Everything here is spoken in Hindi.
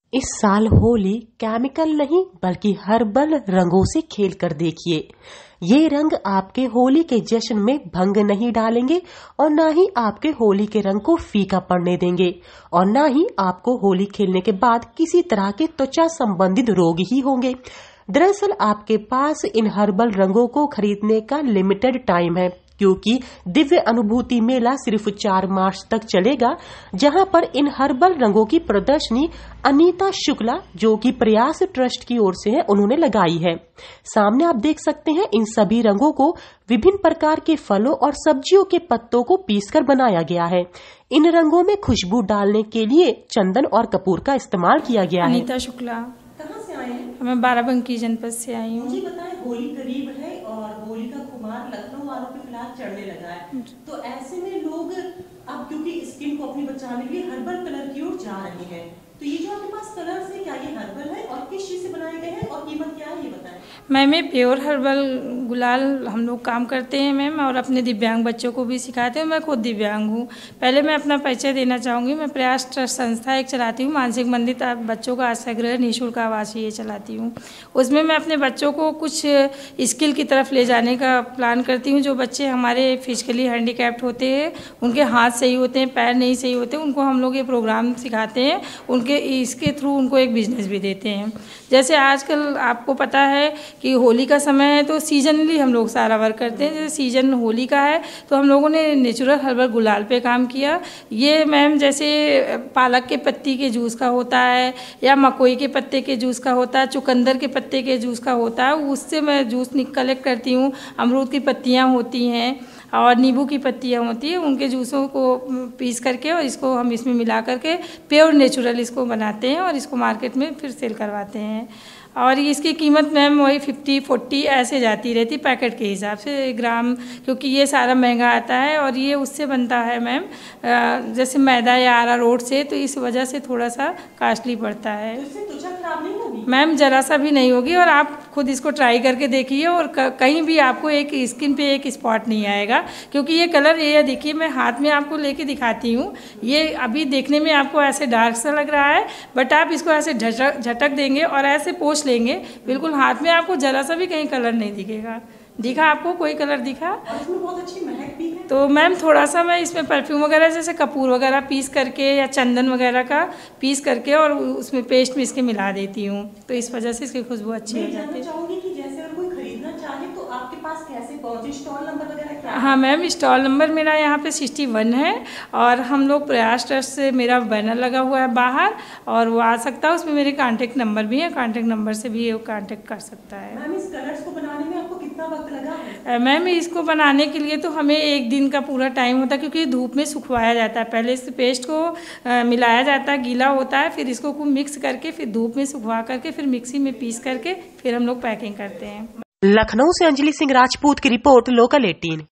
इस साल होली केमिकल नहीं बल्कि हर्बल रंगों से खेल कर देखिए। ये रंग आपके होली के जश्न में भंग नहीं डालेंगे और न ही आपके होली के रंग को फीका पड़ने देंगे और न ही आपको होली खेलने के बाद किसी तरह के त्वचा संबंधित रोग ही होंगे। दरअसल आपके पास इन हर्बल रंगों को खरीदने का लिमिटेड टाइम है, क्योंकि दिव्य अनुभूति मेला सिर्फ 4 मार्च तक चलेगा, जहां पर इन हर्बल रंगों की प्रदर्शनी अनीता शुक्ला, जो कि प्रयास ट्रस्ट की ओर से है, उन्होंने लगाई है। सामने आप देख सकते हैं इन सभी रंगों को विभिन्न प्रकार के फलों और सब्जियों के पत्तों को पीसकर बनाया गया है। इन रंगों में खुशबू डालने के लिए चंदन और कपूर का इस्तेमाल किया गया है। अनीता शुक्ला। कहाँ से आए हैं? मैं बाराबंकी जनपद से आई हूँ। मुझे बताएं, होली करीब है और होली का खुमार लखनऊ वालों पे फिलहाल चढ़ने लगा है, तो ऐसे में लोग अब क्योंकि स्किन को अपनी बचाने के लिए हर्बल कलर की ओर जा रहे हैं, तो ये जो आपके पास कलर्स है, क्या ये हर्बल है और किस चीज से बनाए गए हैं और कीमत क्या है, ये बताएं। मैम ये प्योर हर्बल गुलाल हम लोग काम करते हैं मैम, और अपने दिव्यांग बच्चों को भी सिखाते हैं। मैं खुद दिव्यांग हूँ। पहले मैं अपना परिचय देना चाहूँगी। मैं प्रयास ट्रस्ट संस्था एक चलाती हूँ, मानसिक मंदित बच्चों का आश्रय गृह निःशुल्क आवासीय चलाती हूँ। उसमें मैं अपने बच्चों को कुछ स्किल की तरफ ले जाने का प्लान करती हूँ। जो बच्चे हमारे फिजिकली हैंडीकैप्ड होते हैं, उनके हाथ सही होते हैं, पैर नहीं सही होते, उनको हम लोग ये प्रोग्राम सिखाते हैं। इसके थ्रू उनको एक बिजनेस भी देते हैं। जैसे आजकल आपको पता है कि होली का समय है, तो सीजनली हम लोग सारा वर्क करते हैं। जैसे सीजन होली का है तो हम लोगों ने नेचुरल हर्बल गुलाल पे काम किया। ये मैम जैसे पालक के पत्ती के जूस का होता है, या मकोई के पत्ते के जूस का होता है, चुकंदर के पत्ते के जूस का होता है, उससे मैं जूस कलेक्ट करती हूँ। अमरूद की पत्तियाँ होती हैं और नींबू की पत्तियाँ होती हैं, उनके जूसों को पीस करके और इसको हम इसमें मिला करके प्योर नेचुरल इसको बनाते हैं और इसको मार्केट में फिर सेल करवाते हैं। और इसकी कीमत मैम वही 50-40 ऐसे जाती रहती पैकेट के हिसाब से ग्राम, क्योंकि ये सारा महंगा आता है और ये उससे बनता है मैम जैसे मैदा या अरारोट से, तो इस वजह से थोड़ा सा कॉस्टली पड़ता है। तो इससे त्वचा खराब नहीं होगी? मैम ज़रा सा भी नहीं होगी, और आप खुद इसको ट्राई करके देखिए और कहीं भी आपको एक स्किन पे एक स्पॉट नहीं आएगा, क्योंकि ये कलर ये देखिए, मैं हाथ में आपको लेके दिखाती हूँ। ये अभी देखने में आपको ऐसे डार्क सा लग रहा है, बट आप इसको ऐसे झटक देंगे और ऐसे पोंछ लेंगे, बिल्कुल हाथ में आपको जरा सा भी कहीं कलर नहीं दिखेगा। दिखा आपको कोई कलर दिखा? और इसमें बहुत अच्छी महक भी है। तो मैम थोड़ा सा मैं इसमें परफ्यूम वगैरह जैसे कपूर वगैरह पीस करके या चंदन वगैरह का पीस करके और उसमें पेस्ट में इसके मिला देती हूँ, तो इस वजह से इसकी खुशबू अच्छी हो जाती है। मैं चाहूंगी कि जैसे अगर कोई खरीदना चाहे तो आपके पास कैसे पहुंचे, स्टॉल नंबर वगैरह क्या है? हाँ मैम, स्टॉल नंबर मेरा यहाँ पे 61 है और हम लोग प्रयास ट्रस्ट से मेरा बैनर लगा हुआ है बाहर, और वो आ सकता है। उसमें मेरे कॉन्टेक्ट नंबर भी है, कॉन्टेक्ट नंबर से भी कॉन्टेक्ट कर सकता है। मैम इस कलर्स को बनाने में आपको कितना वक्त लगा है? मैम इसको बनाने के लिए तो हमें 1 दिन का पूरा टाइम होता है, क्योंकि धूप में सुखवाया जाता है। पहले इस पेस्ट को मिलाया जाता है, गीला होता है, फिर इसको खूब मिक्स करके फिर धूप में सुखवा करके फिर मिक्सी में पीस करके फिर हम लोग पैकिंग करते हैं। लखनऊ से अंजलि सिंह राजपूत की रिपोर्ट, लोकल 18।